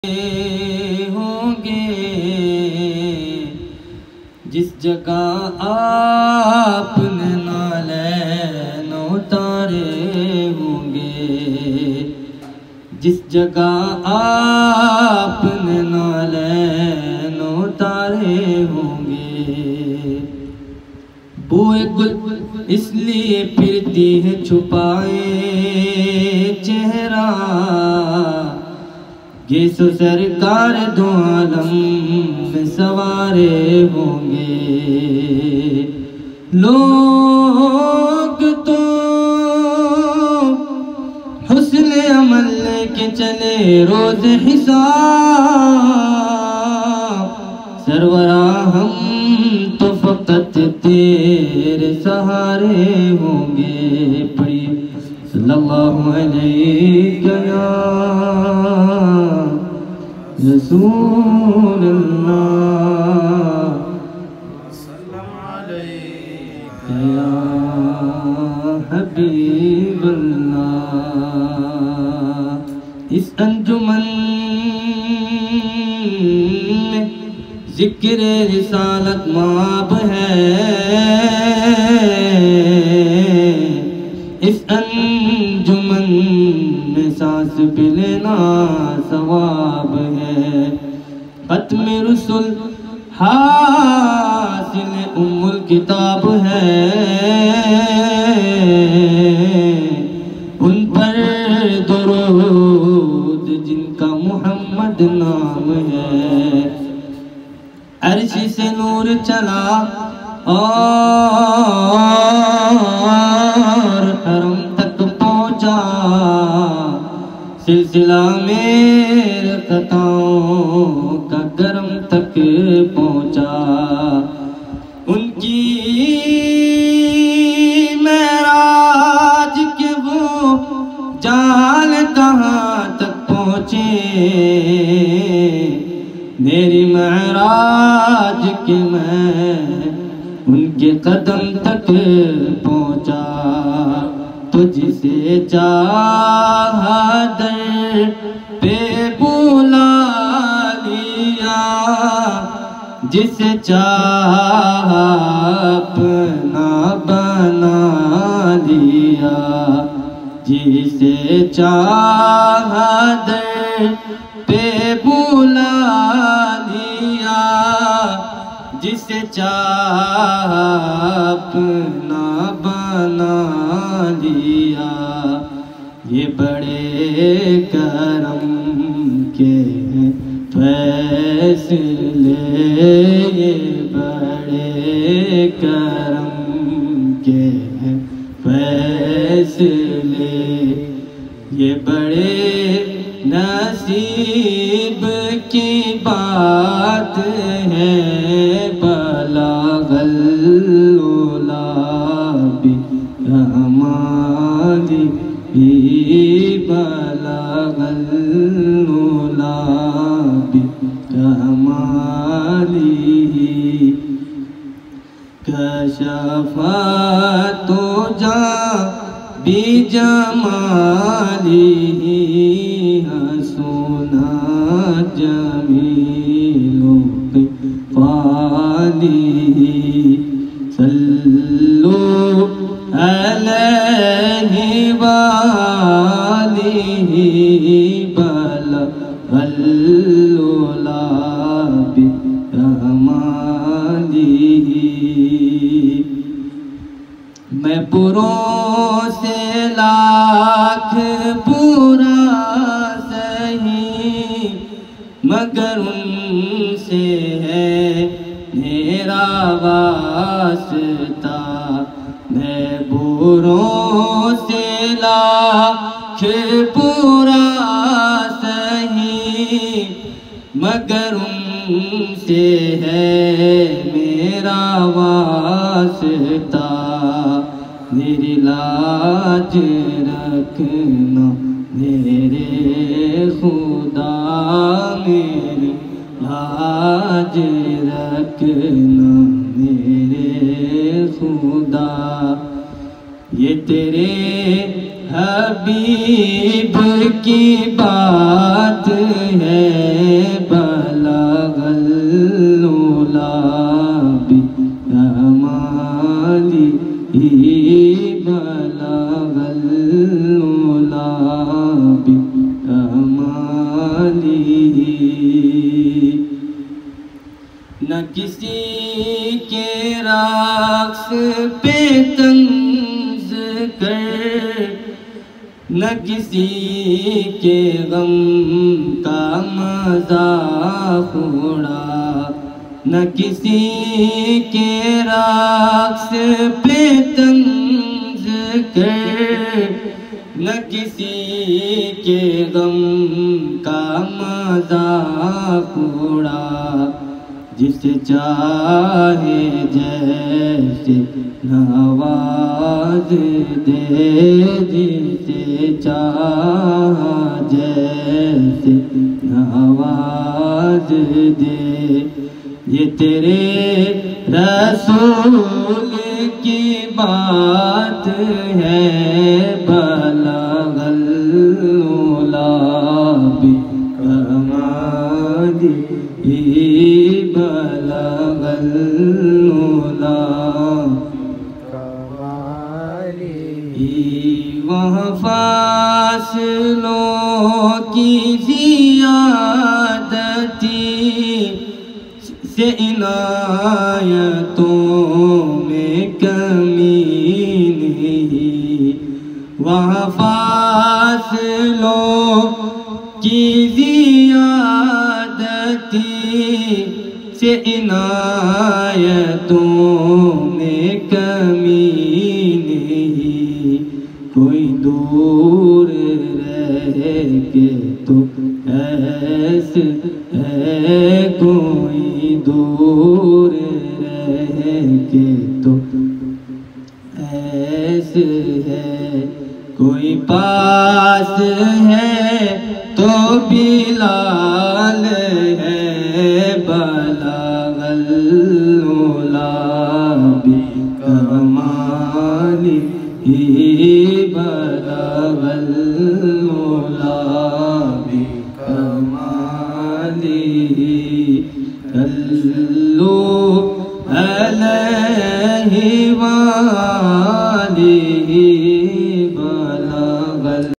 ہوں گے جس جگہ آپ نے نالین اتارے ہوں گے، جس جگہ آپ نے نالین اتارے ہوں گے۔ بوئے گل اس لیے پھرتی ہے چھپائے چہرہ، گیسو سرکار دو عالم میں سوارے ہوں گے۔ لوگ تو حسن عمل لے کے چلے روز حساب، سرورا ہم تو فقط تیرے سہارے ہوں گے۔ پڑھیے صلی اللہ علیہ یا رسول اللہ، وسلم علیک یا حبیب اللہ۔ اس انجمن میں ذکر رسالت مآب ہے، اس انجمن میں سانس بھی لینا ثواب ہے۔ ختم رسل حاصل ام الکتاب ہے، ان پر درود جن کا محمد نام ہے۔ عرش سے نور چلا اور حرم تک پہنچا، سلسلہ میرے خطاؤں کا گرم تک پہنچا۔ ان کی معراج کے وہ جال کہاں تک پہنچے، میری معراج کے میں ان کے قدم تک پہنچا۔ تو جسے چاہا در پہ بلا لیا، جسے چاہا اپنا بنا لیا، جسے چاہا در پہ بلا لیا، جسے چاہا اپنا بنا لیا۔ یہ بڑے کرم کے فیصلے، یہ بڑے کرم کے فیصلے، یہ بڑے نصیب کی بات ہے۔ بلغ العلا برحمانی، بلغ العلا برحمانی، کشف تجا بجمالی، حسنا جمیل فالی، صلو علیہ وآلہ، بلغ العلا برحمانی۔ میں بروں سے لاکھ برا سہی، مگر ان سے ہے میرا واسطہ۔ میں بروں سے لاکھ برا سہی، مگر ان سے ہے میرا واسطہ۔ میری لاج رکھنا میرے خدا، میری لاج رکھنا میرے خدا۔ یہ تیرے حبیب کی بات ہے بلغ العلا بکمالہ بلغ العلا بکمالہ نہ کسی کے رقص پہ طنز کر نہ کسی کے غم کا مذاق اڑا نہ کسی کے رقص پہ طنز کر نہ کسی کے غم کا مذاق اڑا جسے چاہے جیسے نواز دے جسے چاہا جیسے نواز دے یہ تیرے رسول کی بات ہے بلغ العلا بکمالہ بلغ العلا وہاں فاصلوں کی زیادتی سے عنایتوں میں کمی نہیں وہاں فاصلوں کی زیادتی سے عنایتوں میں کمی نہیں کوئی دور رہ کے تو ایسے ہے کوئی دور رہ کے تو ایسے ہے کوئی پاس ہے تو بلال ہے بلغ العلا بکمالہ